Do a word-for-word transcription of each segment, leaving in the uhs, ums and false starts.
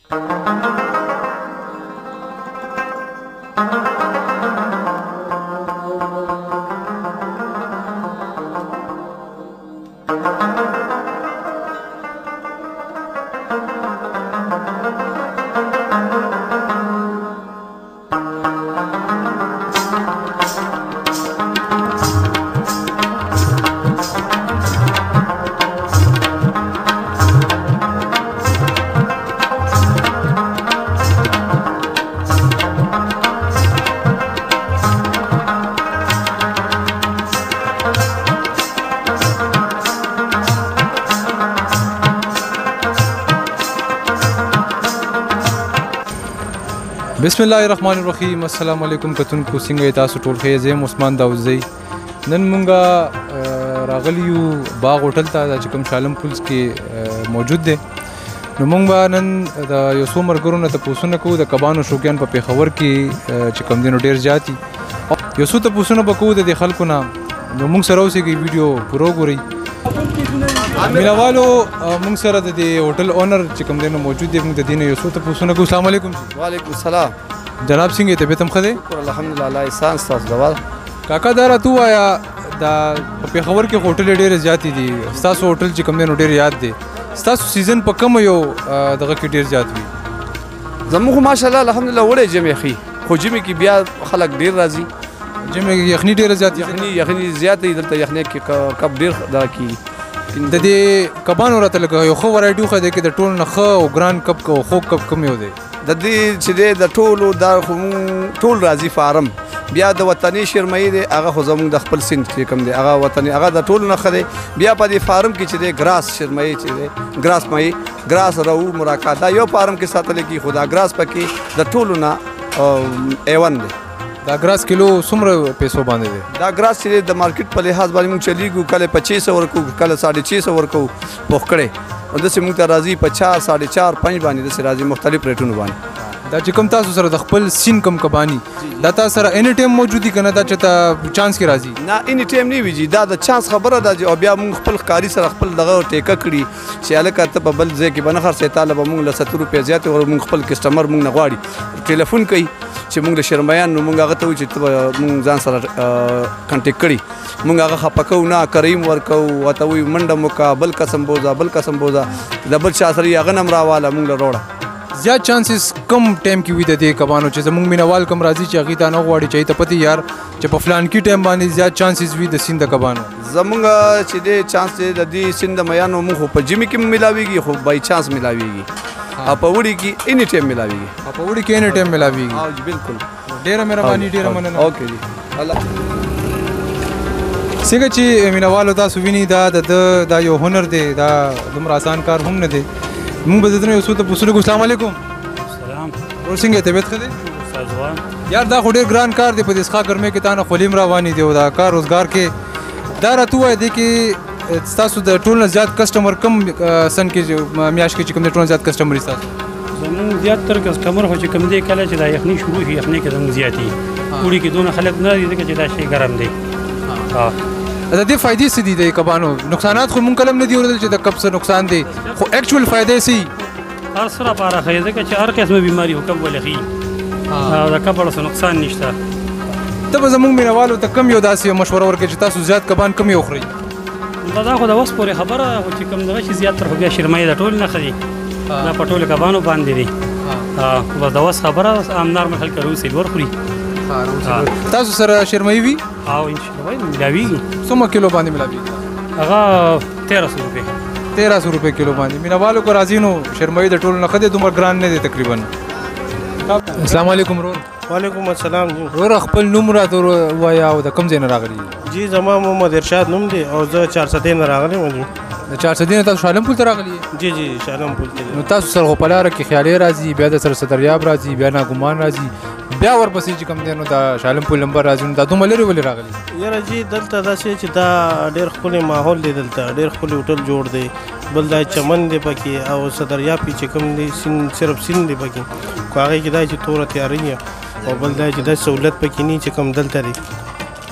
بسم الله الرحمن الرحیم. السلام علیکم کتونکو، څنګه تاسو ټول ښه؟ زه عثمان داوودزی. نن مونږه راغلی یو باغ هوټل ته چې کوم شالم پولس کې موجود دی. نو مونږ به نن د یو څو ملګرو نه تپوسونه کوو د کبانو شوقیان په پېښور کې چې کوم دي نو ډېر زیات دي. یو څو تپوسونه به کوو د دې خلکو نه. نو مونږ سره اوسئ، ویډیو پوره وګورئ. مینوالو مونږ سره د دې هوټل اونر چې کوم دی نو موجود دی. مونږ د دې نه یو څو تپوسونه کوو. السلام علیکم. وعلیکم السلام. جناب څنګه طبیعت هم ښه دی؟ شکر الحمدلله. الله احسان ستاسو دوال. کاکا دا راته ووایه، دا په پېښور کې هوټل ډېرې زیاتې دي، ستاسو هوټل چې کوم دی نو ډېر یاد دی. ستاسو سیزن په کوم یو دغه کې ډېر زیات وي؟ زموږ ماشاءالله الحمدلله وړې جمع ښي، خو جمع کې بیا خلک ډېر راځي. جمع کې یخني ډېره زیات یخني یخني زیات دی دلته. یخني کې کب ډېر دغه کېږي. د دې کبانو راته لږ یو ښه ورایټي وښیه دی کې د ټولو نه ښه او ګران کب او خوږ کب کوم یو دی؟ د دې چې دی د ټولو دا خو مونږ ټول راځي فارم. بیا د وطني شرمایي دی، هغه خو زموږ د خپل سند چې کوم دی هغه وطني، هغه د ټولو نه ښه دی. بیا په دې فارم کې چې دی ګراس شرمایي چې دی، ګراس مایي، ګراس رو مراکا، دا یو فارم کې ساتل کېږي. خو دا ګراس پکې د ټولو نه ایون دی. دا ګراس کیلو څومره پیسو باندې دی؟ دا ګراس چې د مارکیټ په لحاظ باندې موږ چلیږو، کله پچیس سو ورکو، کله ساڑھے چھ سو ورکو پوخ کړی. او داسې موږ ته راځي پچاس ساڑھے چار پنځ باندې داسې راځي مختلف ریټونو باندې. دا چې کوم تاسو سره د خپل سین کوم کبانی دا تاسو سره اني ټایم موجود دي کنه؟ دا چې ته چانس کې راځي؟ نه اني ټایم نه ویږي، دا د چانس خبره ده. او بیا موږ خپل ښکاري سره خپل دغه ټیکه کړي چې هلکه ته په بل ځای کې به نه خرڅې، تا له به موږ له ستر روپۍ زیاتې ور موږ خپل کسټمر موږ نه غواړي، ټلیفون کوي چې موږ د شرمایان نو موږ هغه ته وایو چې ته موږ ځان سره کنټیکټ کړي. موږ هغه خفه کوو نه، کریم ورکوو، ورته وایو منډه مو کا، بل قسم بوځه بل قسم بوځه، د بل چا سره یې هغه نه هم راواله موږ له روړه. زیات چانسز کم ټایم کې وي د دې کبانو چې زموږ مینوال کم راځي چې هغوی ته نه غواړي چې ته پتې یار چې په فلانکي ټایم باندې زیات چانسز وي د سیند د کبانو؟ زمونږ چې دی چانس دی د دې سیند د میانو موږ خو په جمي کې ملاویږي، خو بای چانس ملاویږي، او په وړي کې اني ټایم ملاویږي. په وړي کې اني ټایم ملاویږي؟ ها جی بالکل. ډېره مهرباني، ډېره مننه. اوکې جی. الله څنګه چې مینوالو تاسو وینئ دا د دا یو هنر دی، دا دومره اسان کار هم نه دی. مونږ به د ده نه یو څو تپوسونه کوو. السلام علیکم. سلام. ورور څنګه طبیعت ښه دی؟ استاد یار دا خو ډېر ګران کار دی په دې څښا ګرمۍ کې، تا نه خولي هم روانې دي او دا کار روزګار کې. دا راته ووایه دې کې ستاسو د ټول نه زیات کسټمر کوم سن کې میاشت کې چې کوم دی ټول نه زیات کسټمر وي ستاسو؟ زموږ زیاتره کسټمر خو چې کوم دی کله چې دا یخني شروع شي، یخنۍ کې زموږ زیات وي. اوړي کې دونه خلک نه دي ځکه چې دا شی ګرم دی. ها د دې فایدې څه دي د کبانو؟ نقصانات خو مونږ کله هم نه دي اورېدل چې د کب څه نقصان دی، خو اکچوال فایدې څه؟ هر څه راپاره ښه ځکه چې هر قسمه بیماري خو کب ولې ښي، او د کب څه نقصان نشته. ته به زموږ مینوالو ته کم یو داسې مشوره ورکړې چې تاسو زیات کبان کم یو خورئ؟ دا خو د وس پورې خبره ده، خو چې کوم دغه شي زیات تر خو بیا شرمایي د ټول نه ښه دي، دا په ټولو کبانو باندې دي. بس د وس خبره عام نارمل خلک روسي ورخوري. تاسو سره شرمایي وي؟ او انشاءالله ملاویږي. څومره کیلو باندې ملاویږي؟ هغه تیرہ سو روپۍ. تیرہ سو روپۍ کیلو باندې. مینوالو کو راځي نو شرمایي د ټولو نه ښه دی، دومره ګران نه دی تقریبا. السلام علیکم ورور. وعلیکم السلام جی. ورور خپل نوم راته ووایه او د کوم ځای نه راغلي؟ جی زما محمد ارشاد نوم دی او زه چارسدې نه راغلی یم جی. د چارسدې نه تاسو شالم پول ته راغلي؟ جی جی شالم پول ته. نو تاسو سره خو په لاره کې خیالي راځي، بیا د سره صدریاب راځي، بیا ناګمان راځي، بیا ورپسې چې کوم دی نو د شالم پول نمبر راځي. نو دا دومره لرې ولې راغلي؟ یاره جی دلته داسې چې دا ډېر ښکلی ماحول دی، دلته ډېر ښکلی هوټل جوړ دی، بل دا چمن دی پکې او صدریاب چې کوم دی سیند صرف سیند دی پکې، خو هغې کې دا چې توره تیاري او بل دا چې دا سهولت پکې نه چې کوم دلته دی.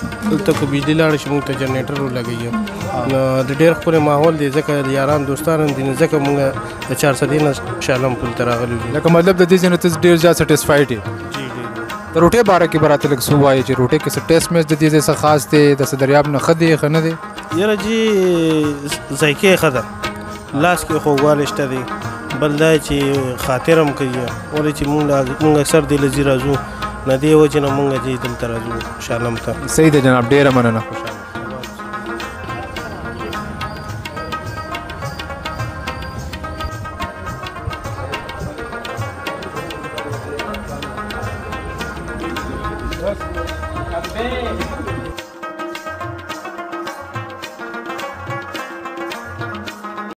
دلته که بجلی لاړه شي موږ ته جنریټر ولګوي نو د ډېر ښکلی ماحول دی ځکه یاران دوستان هم دي نو ځکه موږ د چارسدې نه شالم پل ته راغلي دي لکه مطلب د دې ځای نه ته ډېر زیات سټسفاید یې جی ډېر د روټۍ باره کې به راته لږ څه ووایې چې روټۍ کې څه ټیسټ میچ د دې ځای څه خاص دی د څه دریاب نه ښه دی ښه نه دی یاره جی ذایقې ښه ده لاس کې خوږوالی شته دی بل دا چې خاطر هم کوي ولې چې موږ موږ اکثر دې له ځي راځو نه دې وجې نه موږ چې دلته راځو شالم ته صحیح ده جناب ډېره مننه خوشحاله